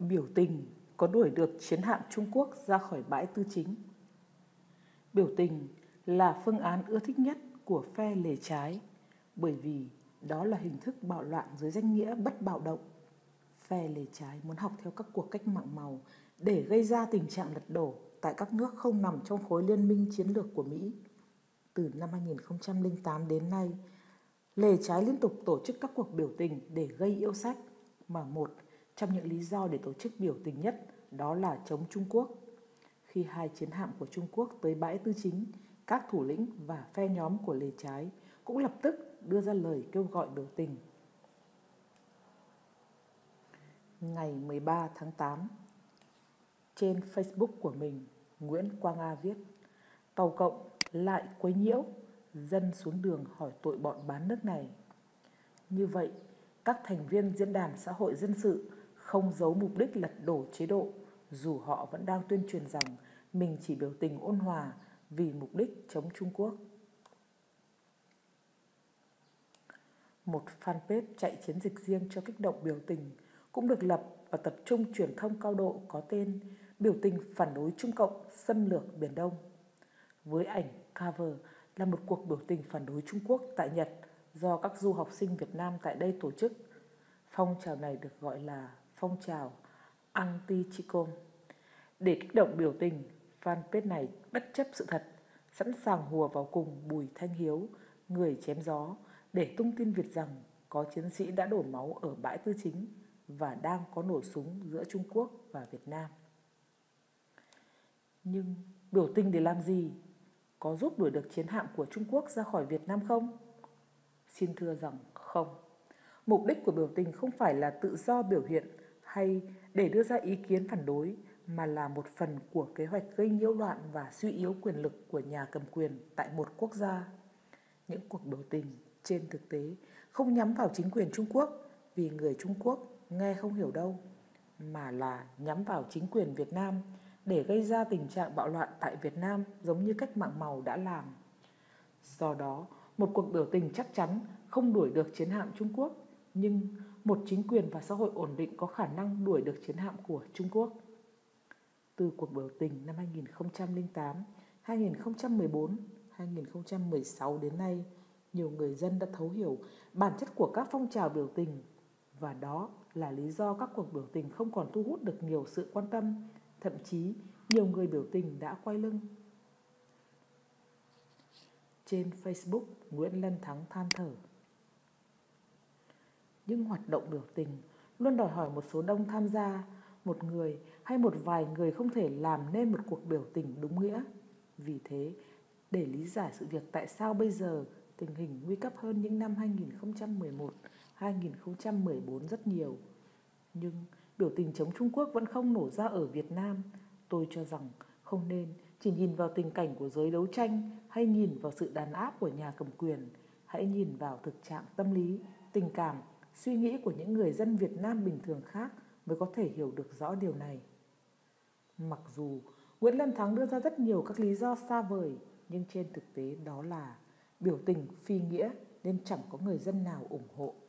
Biểu tình có đuổi được chiến hạm Trung Quốc ra khỏi bãi Tư Chính. Biểu tình là phương án ưa thích nhất của phe lề trái, bởi vì đó là hình thức bạo loạn dưới danh nghĩa bất bạo động. Phe lề trái muốn học theo các cuộc cách mạng màu để gây ra tình trạng lật đổ tại các nước không nằm trong khối liên minh chiến lược của Mỹ. Từ năm 2008 đến nay, lề trái liên tục tổ chức các cuộc biểu tình để gây yêu sách, mà một trong những lý do để tổ chức biểu tình nhất đó là chống Trung Quốc. Khi hai chiến hạm của Trung Quốc tới bãi Tư Chính, các thủ lĩnh và phe nhóm của lề trái cũng lập tức đưa ra lời kêu gọi biểu tình. Ngày 13 tháng 8, trên Facebook của mình, Nguyễn Quang A viết: Tàu cộng lại quấy nhiễu, dân xuống đường hỏi tội bọn bán nước này. Như vậy, các thành viên Diễn đàn Xã hội Dân sự không giấu mục đích lật đổ chế độ, dù họ vẫn đang tuyên truyền rằng mình chỉ biểu tình ôn hòa vì mục đích chống Trung Quốc. Một fanpage chạy chiến dịch riêng cho kích động biểu tình cũng được lập và tập trung truyền thông cao độ có tên Biểu tình phản đối Trung Cộng xâm lược Biển Đông. Với ảnh cover là một cuộc biểu tình phản đối Trung Quốc tại Nhật do các du học sinh Việt Nam tại đây tổ chức. Phong trào này được gọi là phong trào anti-Chicom. Để kích động biểu tình, fanpage này bất chấp sự thật, sẵn sàng hùa vào cùng Bùi Thanh Hiếu, người chém gió, để tung tin Việt rằng có chiến sĩ đã đổ máu ở bãi Tư Chính và đang có nổ súng giữa Trung Quốc và Việt Nam. Nhưng biểu tình để làm gì? Có giúp đuổi được chiến hạm của Trung Quốc ra khỏi Việt Nam không? Xin thưa rằng không. Mục đích của biểu tình không phải là tự do biểu hiện hay để đưa ra ý kiến phản đối, mà là một phần của kế hoạch gây nhiễu loạn và suy yếu quyền lực của nhà cầm quyền tại một quốc gia. Những cuộc biểu tình trên thực tế không nhắm vào chính quyền Trung Quốc vì người Trung Quốc nghe không hiểu đâu, mà là nhắm vào chính quyền Việt Nam để gây ra tình trạng bạo loạn tại Việt Nam giống như cách mạng màu đã làm. Do đó, một cuộc biểu tình chắc chắn không đuổi được chiến hạm Trung Quốc, nhưng một chính quyền và xã hội ổn định có khả năng đuổi được chiến hạm của Trung Quốc. Từ cuộc biểu tình năm 2008, 2014, 2016 đến nay, nhiều người dân đã thấu hiểu bản chất của các phong trào biểu tình, và đó là lý do các cuộc biểu tình không còn thu hút được nhiều sự quan tâm, thậm chí nhiều người biểu tình đã quay lưng. Trên Facebook, Nguyễn Lân Thắng than thở: những hoạt động biểu tình luôn đòi hỏi một số đông tham gia, một người hay một vài người không thể làm nên một cuộc biểu tình đúng nghĩa. Vì thế, để lý giải sự việc tại sao bây giờ tình hình nguy cấp hơn những năm 2011, 2014 rất nhiều, nhưng biểu tình chống Trung Quốc vẫn không nổ ra ở Việt Nam, tôi cho rằng không nên chỉ nhìn vào tình cảnh của giới đấu tranh hay nhìn vào sự đàn áp của nhà cầm quyền. Hãy nhìn vào thực trạng tâm lý, tình cảm, suy nghĩ của những người dân Việt Nam bình thường khác mới có thể hiểu được rõ điều này. Mặc dù Nguyễn Lân Thắng đưa ra rất nhiều các lý do xa vời, nhưng trên thực tế đó là biểu tình phi nghĩa nên chẳng có người dân nào ủng hộ.